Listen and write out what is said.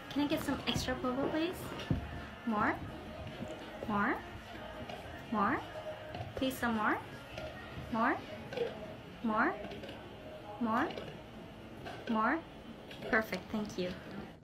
Can I get some extra bubble, please? More? More? More? Please, some more? More? More? More? More? Perfect, thank you.